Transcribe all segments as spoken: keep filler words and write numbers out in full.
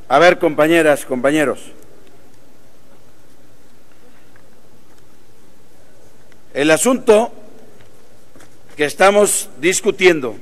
A ver, compañeras, compañeros. El asunto que estamos discutiendo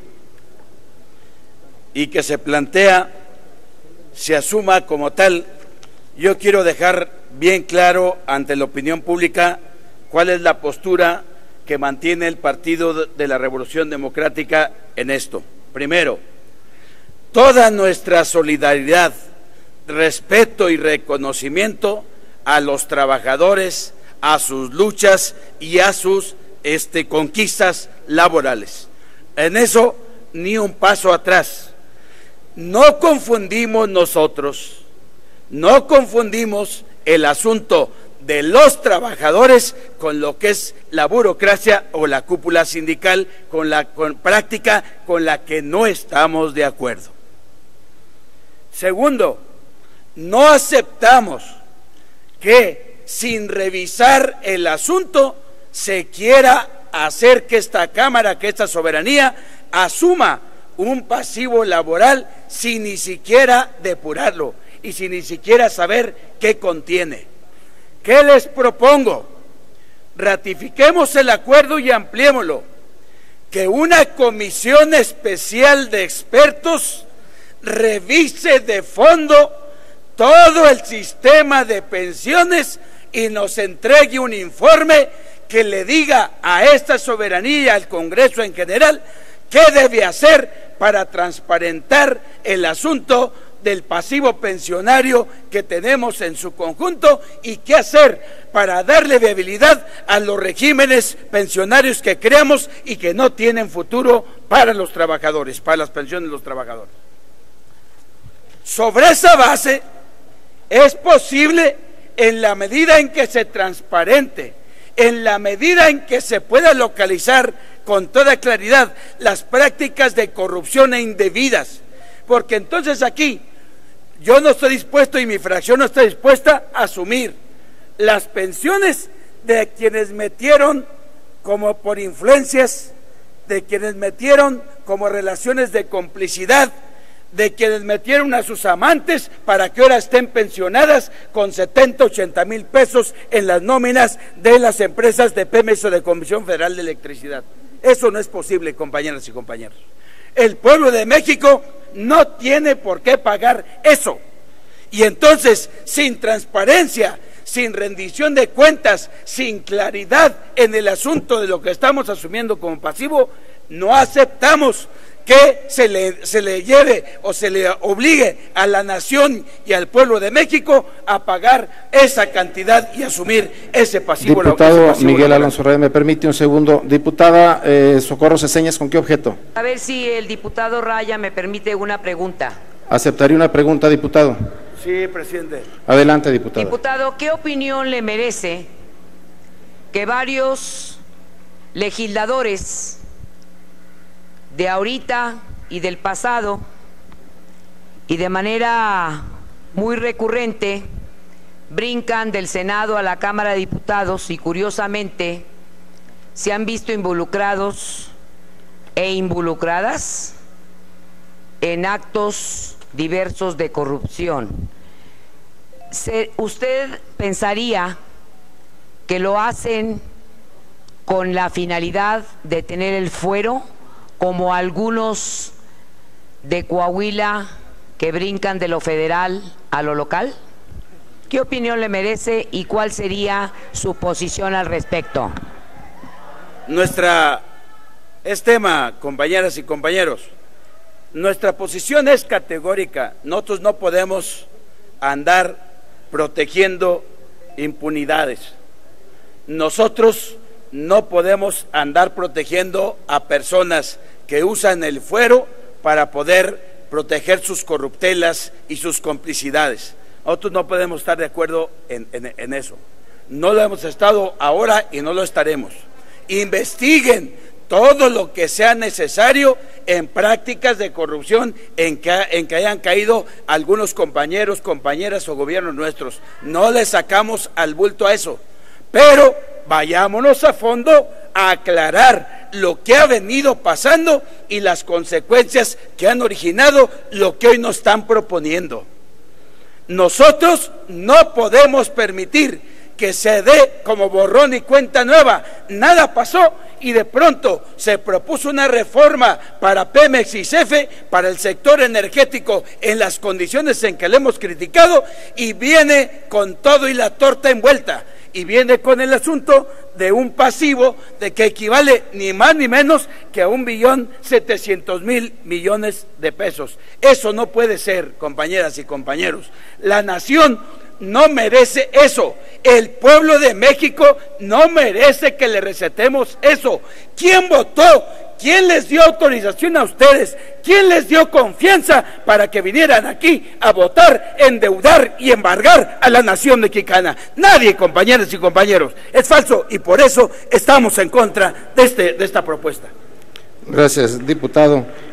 y que se plantea se asuma como tal, yo quiero dejar bien claro ante la opinión pública cuál es la postura que mantiene el Partido de la Revolución Democrática en esto. Primero, toda nuestra solidaridad, respeto y reconocimiento a los trabajadores, a sus luchas y a sus este, conquistas laborales. En eso, ni un paso atrás. No confundimos nosotros, no confundimos el asunto de los trabajadores con lo que es la burocracia o la cúpula sindical, con la con, práctica con la que no estamos de acuerdo. Segundo, no aceptamos que sin revisar el asunto se quiera hacer que esta Cámara, que esta soberanía asuma un pasivo laboral sin ni siquiera depurarlo y sin ni siquiera saber qué contiene. ¿Qué les propongo? Ratifiquemos el acuerdo y ampliémoslo. Que una comisión especial de expertos revise de fondo todo el sistema de pensiones y nos entregue un informe que le diga a esta soberanía y al Congreso en general qué debe hacer para transparentar el asunto del pasivo pensionario que tenemos en su conjunto y qué hacer para darle viabilidad a los regímenes pensionarios que creamos y que no tienen futuro para los trabajadores, para las pensiones de los trabajadores. Sobre esa base es posible, en la medida en que se transparente, en la medida en que se pueda localizar con toda claridad las prácticas de corrupción e indebidas, porque entonces aquí yo no estoy dispuesto y mi fracción no está dispuesta a asumir las pensiones de quienes metieron como por influencias, de quienes metieron como relaciones de complicidad, de quienes metieron a sus amantes para que ahora estén pensionadas con setenta, ochenta mil pesos en las nóminas de las empresas de Pemex o de Comisión Federal de Electricidad. Eso no es posible, compañeras y compañeros. El pueblo de México no tiene por qué pagar eso. Y entonces, sin transparencia, sin rendición de cuentas, sin claridad en el asunto de lo que estamos asumiendo como pasivo, no aceptamos que se le, se le lleve o se le obligue a la nación y al pueblo de México a pagar esa cantidad y asumir ese pasivo. Diputado ese pasivo Miguel laboral. Alonso Reyes, me permite un segundo. Diputada eh, Socorro Ceseñas, ¿con qué objeto? A ver si el diputado Raya me permite una pregunta. ¿Aceptaría una pregunta, diputado? Sí, presidente. Adelante, diputado. Diputado, ¿qué opinión le merece que varios legisladores de ahorita y del pasado y de manera muy recurrente brincan del Senado a la Cámara de Diputados y curiosamente se han visto involucrados e involucradas en actos diversos de corrupción? Se, ¿Usted pensaría que lo hacen con la finalidad de tener el fuero, como algunos de Coahuila que brincan de lo federal a lo local? ¿Qué opinión le merece y cuál sería su posición al respecto? Nuestra, es tema, compañeras y compañeros, nuestra posición es categórica. Nosotros no podemos andar protegiendo impunidades. Nosotros no podemos andar protegiendo a personas que usan el fuero para poder proteger sus corruptelas y sus complicidades. Nosotros no podemos estar de acuerdo en, en, en eso. No lo hemos estado ahora y no lo estaremos. Investiguen todo lo que sea necesario en prácticas de corrupción en que, en que hayan caído algunos compañeros, compañeras o gobiernos nuestros. No le sacamos al bulto a eso, pero vayámonos a fondo a aclarar lo que ha venido pasando y las consecuencias que han originado lo que hoy nos están proponiendo. Nosotros no podemos permitir que se dé como borrón y cuenta nueva. Nada pasó y de pronto se propuso una reforma para Pemex y C F E, para el sector energético, en las condiciones en que le hemos criticado, y viene con todo y la torta envuelta, y viene con el asunto de un pasivo de que equivale ni más ni menos que a un billón setecientos mil millones de pesos. Eso no puede ser, compañeras y compañeros. La nación no merece eso. El pueblo de México no merece que le recetemos eso. ¿Quién votó? ¿Quién les dio autorización a ustedes? ¿Quién les dio confianza para que vinieran aquí a votar, endeudar y embargar a la nación mexicana? Nadie, compañeras y compañeros. Es falso y por eso estamos en contra de, este, de esta propuesta. Gracias, diputado.